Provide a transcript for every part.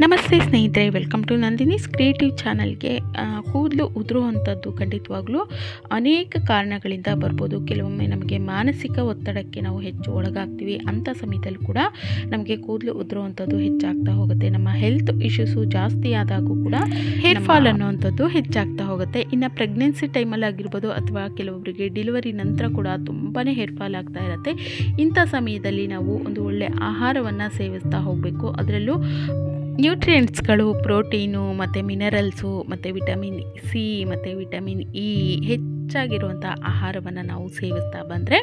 ನಮಸ್ತೆ ಸ್ನೇಹಿತರೆ, welcome to Nandini's creative ಚಾನಲ್ಗೆ. ಕೂದಲು ಉದುರುವಂಥದ್ದು ಖಂಡಿತವಾಗ್ಲೂ ಅನೇಕ ಕಾರಣಗಳಿಂದ ಬರ್ಬೋದು. ಕೆಲವೊಮ್ಮೆ ನಮಗೆ ಮಾನಸಿಕ ಒತ್ತಡಕ್ಕೆ ನಾವು ಹೆಚ್ಚು ಒಳಗಾಗ್ತೀವಿ. ಅಂಥ ಸಮಯದಲ್ಲಿ ಕೂಡ ನಮಗೆ ಕೂದಲು ಉದುರುವಂಥದ್ದು ಹೆಚ್ಚಾಗ್ತಾ ಹೋಗುತ್ತೆ. ನಮ್ಮ ಹೆಲ್ತ್ ಇಶ್ಯೂಸು ಜಾಸ್ತಿ ಆದಾಗೂ ಕೂಡ ಹೇರ್ ಫಾಲ್ ಅನ್ನುವಂಥದ್ದು ಹೆಚ್ಚಾಗ್ತಾ ಹೋಗುತ್ತೆ. ಇನ್ನು ಪ್ರೆಗ್ನೆನ್ಸಿ ಟೈಮಲ್ಲಿ ಆಗಿರ್ಬೋದು ಅಥವಾ ಕೆಲವೊಬ್ಬರಿಗೆ ಡೆಲಿವರಿ ನಂತರ ಕೂಡ ತುಂಬಾ ಹೇರ್ ಫಾಲ್ ಆಗ್ತಾ ಇರುತ್ತೆ. ಇಂಥ ಸಮಯದಲ್ಲಿ ನಾವು ಒಂದು ಒಳ್ಳೆ ಆಹಾರವನ್ನು ಸೇವಿಸ್ತಾ ಹೋಗಬೇಕು. ಅದರಲ್ಲೂ ನ್ಯೂಟ್ರಿಯೆಂಟ್ಸ್ಗಳು, ಪ್ರೋಟೀನು ಮತ್ತು ಮಿನರಲ್ಸು ಮತ್ತು ವಿಟಮಿನ್ ಸಿ ಮತ್ತು ವಿಟಮಿನ್ ಇ ಹೆಚ್ಚಾಗಿರುವಂಥ ಆಹಾರವನ್ನು ನಾವು ಸೇವಿಸ್ತಾ ಬಂದರೆ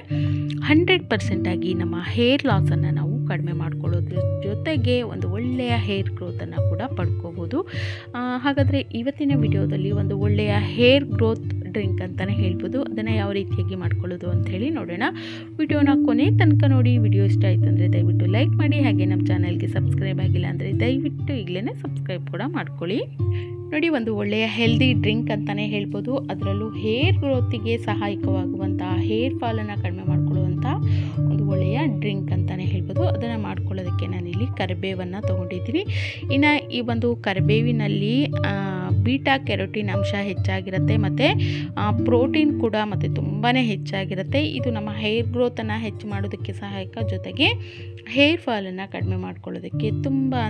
100% ನಮ್ಮ ಹೇರ್ ಲಾಸನ್ನು ನಾವು ಕಡಿಮೆ ಮಾಡ್ಕೊಳ್ಳೋದ್ರ ಜೊತೆಗೆ ಒಂದು ಒಳ್ಳೆಯ ಹೇರ್ ಗ್ರೋತನ್ನು ಕೂಡ ಪಡ್ಕೋಬೋದು. ಹಾಗಾದರೆ ಇವತ್ತಿನ ವಿಡಿಯೋದಲ್ಲಿ ಒಂದು ಒಳ್ಳೆಯ ಹೇರ್ ಗ್ರೋತ್ ಡ್ರಿಂಕ್ ಅಂತಲೇ ಹೇಳ್ಬೋದು. ಅದನ್ನು ಯಾವ ರೀತಿಯಾಗಿ ಮಾಡ್ಕೊಳ್ಳೋದು ಅಂಥೇಳಿ ನೋಡೋಣ. ವಿಡಿಯೋನ ಕೊನೆ ತನಕ ನೋಡಿ. ವಿಡಿಯೋ ಇಷ್ಟ ಆಯಿತು ಅಂದರೆ ದಯವಿಟ್ಟು ಲೈಕ್ ಮಾಡಿ. ಹಾಗೆ ನಮ್ಮ ಚಾನಲ್ಗೆ ಸಬ್ಸ್ಕ್ರೈಬ್ ಆಗಿಲ್ಲ ಅಂದರೆ ದಯವಿಟ್ಟು ಈಗಲೇ ಸಬ್ಸ್ಕ್ರೈಬ್ ಕೂಡ ಮಾಡ್ಕೊಳ್ಳಿ. ನೋಡಿ, ಒಂದು ಒಳ್ಳೆಯ ಹೆಲ್ದಿ ಡ್ರಿಂಕ್ ಅಂತಲೇ ಹೇಳ್ಬೋದು. ಅದರಲ್ಲೂ ಹೇರ್ ಗ್ರೋತಿಗೆ ಸಹಾಯಕವಾಗುವಂಥ, ಹೇರ್ ಫಾಲನ್ನು ಕಡಿಮೆ ಮಾಡ್ಕೊಳ್ಳುವಂಥ ಒಂದು ಒಳ್ಳೆಯ ಡ್ರಿಂಕ್ ಅಂತಲೇ ಹೇಳ್ಬೋದು. ಅದನ್ನು ಮಾಡ್ಕೊಳ್ಳೋದಕ್ಕೆ ನಾನಿಲ್ಲಿ ಕರಿಬೇವನ್ನು ತೊಗೊಂಡಿದ್ದೀನಿ. ಇನ್ನು ಈ ಒಂದು ಕರಿಬೇವಿನಲ್ಲಿ ಬೀಟಾ ಕೆರೋಟಿನ್ ಅಂಶ ಹೆಚ್ಚಾಗಿರುತ್ತೆ ಮತ್ತು ಪ್ರೋಟೀನ್ ಕೂಡ ಮತ್ತು ತುಂಬಾ ಹೆಚ್ಚಾಗಿರುತ್ತೆ. ಇದು ನಮ್ಮ ಹೇರ್ ಗ್ರೋತನ್ನು ಹೆಚ್ಚು ಮಾಡೋದಕ್ಕೆ ಸಹಾಯಕ, ಜೊತೆಗೆ ಹೇರ್ ಫಾಲನ್ನು ಕಡಿಮೆ ಮಾಡ್ಕೊಳ್ಳೋದಕ್ಕೆ ತುಂಬಾ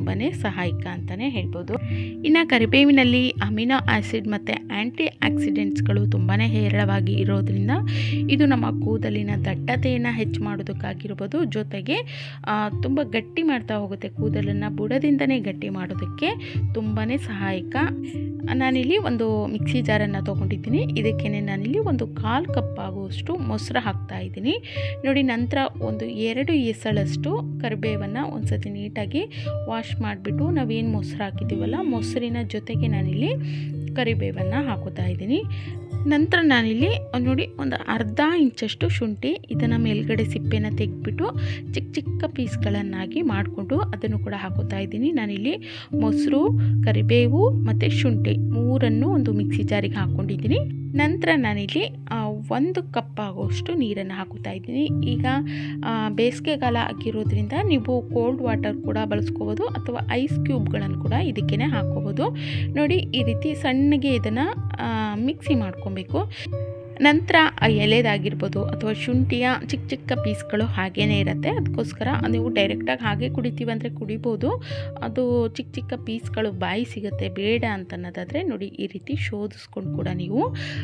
ಸಹಾಯಕ ಅಂತಲೇ ಹೇಳ್ಬೋದು. ಇನ್ನು ಕರಿಬೇವಿನಲ್ಲಿ ಅಮಿನೋ ಆ್ಯಸಿಡ್ ಮತ್ತು ಆ್ಯಂಟಿ ಆಕ್ಸಿಡೆಂಟ್ಸ್ಗಳು ತುಂಬಾ ಹೇರಳವಾಗಿ ಇರೋದ್ರಿಂದ ಇದು ನಮ್ಮ ಕೂದಲಿನ ದಟ್ಟತೆಯನ್ನು ಹೆಚ್ಚು ಮಾಡೋದಕ್ಕಾಗಿರ್ಬೋದು, ಜೊತೆಗೆ ತುಂಬ ಗಟ್ಟಿ ಮಾಡ್ತಾ ಹೋಗುತ್ತೆ. ಕೂದಲನ್ನು ಬುಡದಿಂದನೇ ಗಟ್ಟಿ ಮಾಡೋದಕ್ಕೆ ತುಂಬಾ ಸಹಾಯಕ. ನಾನಿಲ್ಲಿ ಒಂದು ಮಿಕ್ಸಿ ಜಾರನ್ನು ತೊಗೊಂಡಿದ್ದೀನಿ. ಇದಕ್ಕೆ ನಾನಿಲ್ಲಿ ಒಂದು 1/4 ಕಪ್ ಆಗುವಷ್ಟು ಮೊಸರು ಹಾಕ್ತಾಯಿದ್ದೀನಿ. ನೋಡಿ, ನಂತರ ಒಂದು 2 ಎಸಳಷ್ಟು ಕರಿಬೇವನ್ನು ಒಂದು ಸತಿ ನೀಟಾಗಿ ವಾಶ್ ಮಾಡಿಬಿಟ್ಟು ನಾವೇನು ಮೊಸರು ಹಾಕಿದ್ದೀವಲ್ಲ, ಮೊಸರಿನ ಜೊತೆಗೆ ನಾನಿಲ್ಲಿ ಕರಿಬೇವನ್ನು ಹಾಕೋತಾ ಇದ್ದೀನಿ. ನಂತರ ನಾನಿಲ್ಲಿ ನೋಡಿ ಒಂದು 1/2 ಇಂಚಷ್ಟು ಶುಂಠಿ, ಇದನ್ನು ಮೇಲ್ಗಡೆ ಸಿಪ್ಪೆನ ತೆಗೆದ್ಬಿಟ್ಟು ಚಿಕ್ಕ ಚಿಕ್ಕ ಪೀಸ್ಗಳನ್ನಾಗಿ ಮಾಡಿಕೊಂಡು ಅದನ್ನು ಕೂಡ ಹಾಕೋತಾ ಇದ್ದೀನಿ. ನಾನಿಲ್ಲಿ ಮೊಸರು, ಕರಿಬೇವು ಮತ್ತು ಶುಂಠಿ ಮೂರನ್ನು ಒಂದು ಮಿಕ್ಸಿ ಜಾರಿಗೆ ಹಾಕ್ಕೊಂಡಿದ್ದೀನಿ. ನಂತರ ನಾನಿಲ್ಲಿ 1 ಕಪ್ ಆಗುವಷ್ಟು ನೀರನ್ನು ಹಾಕೋತಾ ಇದ್ದೀನಿ. ಈಗ ಬೇಸಿಗೆಗಾಲ ಆಗಿರೋದ್ರಿಂದ ನೀವು ಕೋಲ್ಡ್ ವಾಟರ್ ಕೂಡ ಬಳಸ್ಕೋಬೋದು ಅಥವಾ ಐಸ್ ಕ್ಯೂಬ್ಗಳನ್ನು ಕೂಡ ಇದಕ್ಕೇ ಹಾಕ್ಕೋಬೋದು. ನೋಡಿ, ಈ ರೀತಿ ಸಣ್ಣಗೆ ಇದನ್ನು ಮಿಕ್ಸಿ ಮಾಡ್ಕೊಬೇಕು. ನಂತರ ಎಲೆದಾಗಿರ್ಬೋದು ಅಥವಾ ಶುಂಠಿಯ ಚಿಕ್ಕ ಚಿಕ್ಕ ಪೀಸ್ಗಳು ಹಾಗೇ ಇರುತ್ತೆ. ಅದಕ್ಕೋಸ್ಕರ ನೀವು ಡೈರೆಕ್ಟಾಗಿ ಹಾಗೆ ಕುಡಿತೀವಿ ಅಂದರೆ ಕುಡಿಬೋದು. ಅದು ಚಿಕ್ಕ ಚಿಕ್ಕ ಪೀಸ್ಗಳು ಬಾಯಿ ಸಿಗುತ್ತೆ, ಬೇಡ ಅಂತನ್ನೋದಾದರೆ ನೋಡಿ ಈ ರೀತಿ ಶೋಧಿಸ್ಕೊಂಡು ಕೂಡ ನೀವು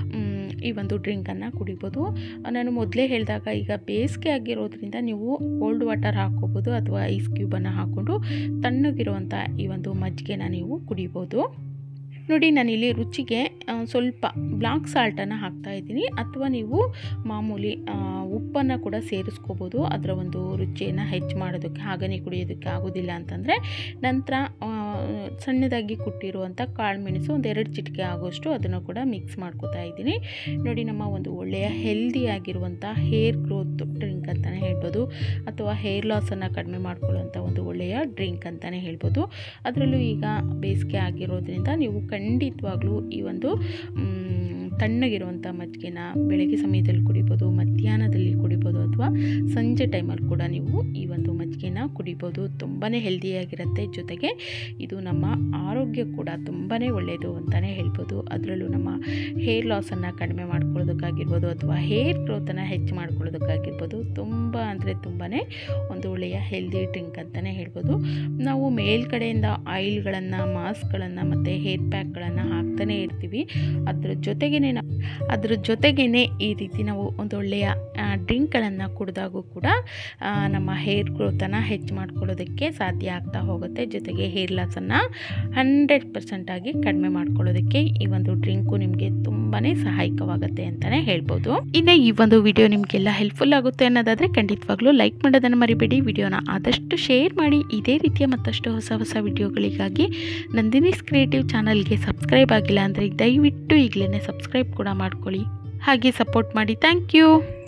ಈ ಒಂದು ಡ್ರಿಂಕನ್ನು ಕುಡಿಬೋದು. ನಾನು ಮೊದಲೇ ಹೇಳಿದಾಗ, ಈಗ ಬೇಸಿಗೆ ಆಗಿರೋದ್ರಿಂದ ನೀವು ಕೋಲ್ಡ್ ವಾಟರ್ ಹಾಕ್ಕೋಬೋದು ಅಥವಾ ಐಸ್ ಕ್ಯೂಬನ್ನು ಹಾಕ್ಕೊಂಡು ತಣ್ಣಗಿರುವಂಥ ಈ ಒಂದು ಮಜ್ಜಿಗೆನ ನೀವು ಕುಡಿಬೋದು. ನೋಡಿ, ನಾನಿಲ್ಲಿ ರುಚಿಗೆ ಸ್ವಲ್ಪ ಬ್ಲಾಕ್ ಸಾಲ್ಟನ್ನು ಹಾಕ್ತಾಯಿದ್ದೀನಿ, ಅಥವಾ ನೀವು ಮಾಮೂಲಿ ಉಪ್ಪನ್ನು ಕೂಡ ಸೇರಿಸ್ಕೋಬೋದು. ಅದರ ಒಂದು ರುಚಿಯನ್ನು ಹೆಚ್ಚು ಮಾಡೋದಕ್ಕೆ, ಹಾಗೇ ಕುಡಿಯೋದಕ್ಕೆ ಆಗೋದಿಲ್ಲ ಅಂತಂದರೆ ನಂತರ ಸಣ್ಣದಾಗಿ ಕುಟ್ಟಿರುವಂಥ ಕಾಳುಮೆಣಸು ಒಂದು 2 ಚಿಟಿಕೆ ಆಗೋಷ್ಟು ಅದನ್ನು ಕೂಡ ಮಿಕ್ಸ್ ಮಾಡ್ಕೋತಾ ಇದ್ದೀನಿ. ನೋಡಿ, ನಮ್ಮ ಒಂದು ಒಳ್ಳೆಯ ಹೆಲ್ದಿಯಾಗಿರುವಂಥ ಹೇರ್ ಗ್ರೋತ್ ಡ್ರಿಂಕ್ ಅಂತಲೇ ಹೇಳ್ಬೋದು, ಅಥವಾ ಹೇರ್ ಲಾಸನ್ನು ಕಡಿಮೆ ಮಾಡ್ಕೊಳ್ಳುವಂಥ ಒಂದು ಒಳ್ಳೆಯ ಡ್ರಿಂಕ್ ಅಂತಲೇ ಹೇಳ್ಬೋದು. ಅದರಲ್ಲೂ ಈಗ ಬೇಸಿಗೆ ಆಗಿರೋದ್ರಿಂದ ನೀವು ಖಂಡಿತವಾಗ್ಲೂ ಈ ಒಂದು ತಣ್ಣಗಿರುವಂಥ ಮಜ್ಜಿಗೆನ ಬೆಳಗ್ಗೆ ಸಮಯದಲ್ಲಿ ಕುಡಿಬೋದು, ಮಧ್ಯಾಹ್ನದಲ್ಲಿ ಕುಡಿಬೋದು, ಅಥವಾ ಸಂಜೆ ಟೈಮಲ್ಲಿ ಕೂಡ ನೀವು ಈ ಒಂದು ಮಜ್ಜಿಗೆನ ಕುಡಿಬೋದು. ತುಂಬಾ ಹೆಲ್ದಿಯಾಗಿರುತ್ತೆ, ಜೊತೆಗೆ ಇದು ನಮ್ಮ ಆರೋಗ್ಯ ಕೂಡ ತುಂಬಾ ಒಳ್ಳೆಯದು ಅಂತಲೇ ಹೇಳ್ಬೋದು. ಅದರಲ್ಲೂ ನಮ್ಮ ಹೇರ್ ಲಾಸನ್ನು ಕಡಿಮೆ ಮಾಡ್ಕೊಳ್ಳೋದಕ್ಕಾಗಿರ್ಬೋದು ಅಥವಾ ಹೇರ್ ಗ್ರೋತನ್ನು ಹೆಚ್ಚು ಮಾಡ್ಕೊಳ್ಳೋದಕ್ಕಾಗಿರ್ಬೋದು ತುಂಬಾ ಒಂದು ಒಳ್ಳೆಯ ಹೆಲ್ದಿ ಡ್ರಿಂಕ್ ಅಂತಲೇ ಹೇಳ್ಬೋದು. ನಾವು ಮೇಲ್ಗಡೆಯಿಂದ ಆಯಿಲ್ಗಳನ್ನು, ಮಾಸ್ಕ್ಗಳನ್ನು ಮತ್ತು ಹೇರ್ ಪ್ಯಾಕ್ಗಳನ್ನು ಹಾಕ್ತಾನೇ ಇರ್ತೀವಿ. ಅದ್ರ ಜೊತೆಗೇ ಈ ರೀತಿ ನಾವು ಒಂದು ಒಳ್ಳೆಯ ಡ್ರಿಂಕ್ಗಳನ್ನು ಕುಡಿದಾಗೂ ಕೂಡ ನಮ್ಮ ಹೇರ್ ಗ್ರೋತನ್ನು ಹೆಚ್ಚು ಮಾಡ್ಕೊಳ್ಳೋದಕ್ಕೆ ಸಾಧ್ಯ ಆಗ್ತಾ ಹೋಗುತ್ತೆ. ಜೊತೆಗೆ ಹೇರ್ ಲಾಸನ್ನು 100% ಆಗಿ ಕಡಿಮೆ ಮಾಡ್ಕೊಳ್ಳೋದಕ್ಕೆ ಈ ಒಂದು ಡ್ರಿಂಕು ನಿಮಗೆ ತುಂಬಾ ಸಹಾಯಕವಾಗುತ್ತೆ ಅಂತಲೇ ಹೇಳ್ಬೋದು. ಇನ್ನು ಈ ಒಂದು ವಿಡಿಯೋ ನಿಮಗೆಲ್ಲ ಹೆಲ್ಪ್ಫುಲ್ ಆಗುತ್ತೆ ಅನ್ನೋದಾದರೆ ಖಂಡಿತವಾಗ್ಲೂ ಲೈಕ್ ಮಾಡೋದನ್ನು ಮರಿಬೇಡಿ. ವಿಡಿಯೋನ ಆದಷ್ಟು ಶೇರ್ ಮಾಡಿ. ಇದೇ ರೀತಿಯ ಮತ್ತಷ್ಟು ಹೊಸ ವಿಡಿಯೋಗಳಿಗಾಗಿ ನಂದಿನೀಸ್ ಕ್ರಿಯೇಟಿವ್ ಚಾನಲ್ಗೆ ಸಬ್ಸ್ಕ್ರೈಬ್ ಆಗಿಲ್ಲ ಅಂದರೆ ದಯವಿಟ್ಟು ಈಗಲೇ ಸಬ್ಸ್ಕ್ರೈಬ್ ಕೂಡ ಮಾಡ್ಕೊಳ್ಳಿ. ಹಾಗೆ ಸಪೋರ್ಟ್ ಮಾಡಿ. Thank you.